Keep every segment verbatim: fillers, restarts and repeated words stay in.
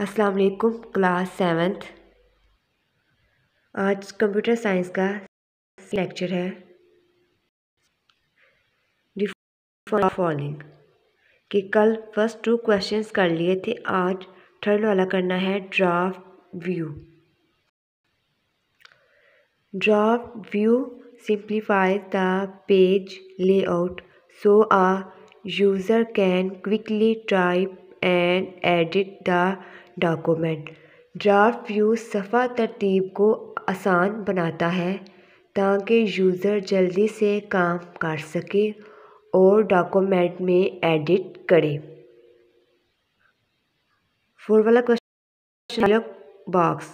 अस्सलाम वालेकुम class seventh. आज कंप्यूटर साइंस का लेक्चर है फॉलोइंग कि कल फर्स्ट टू क्वेश्चंस कर लिए थे, आज थर्ड वाला करना है draft view. Draft view simplifies the page layout so a user can quickly type and edit the document. Draft view सफ़ा तरतीब को आसान बनाता है ताकि यूज़र जल्दी से काम कर सके और डॉक्यूमेंट में एडिट करे। फोर वाला question, dialog box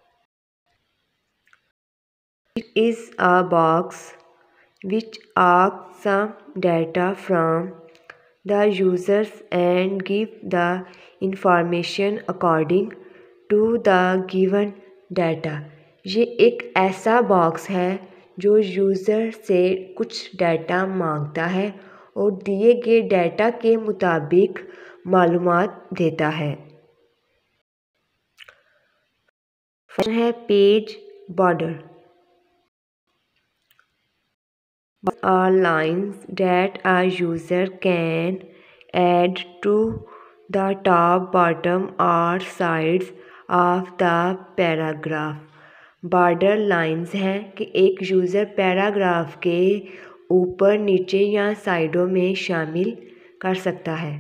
is a box which asks some data from the users and give the information according to the given data। ये एक ऐसा बॉक्स है जो यूज़र से कुछ डाटा मांगता है और दिए गए डाटा के मुताबिक मालूमात देता है। है page border are lines that a user can add to the top, bottom or sides of the paragraph। Border lines हैं कि एक यूज़र पैराग्राफ के ऊपर, नीचे या साइडों में शामिल कर सकता है।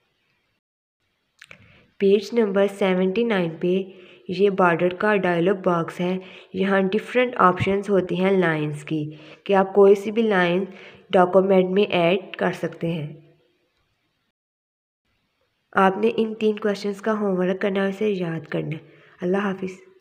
पेज नंबर सेवेंटी नाइन पे ये बॉर्डर का डायलॉग बॉक्स है। यहाँ डिफरेंट ऑप्शंस होती हैं लाइंस की कि आप कोई सी भी लाइन डॉक्यूमेंट में ऐड कर सकते हैं। आपने इन तीन क्वेश्चंस का होमवर्क करना है, उसे याद करना है। अल्लाह हाफिज़।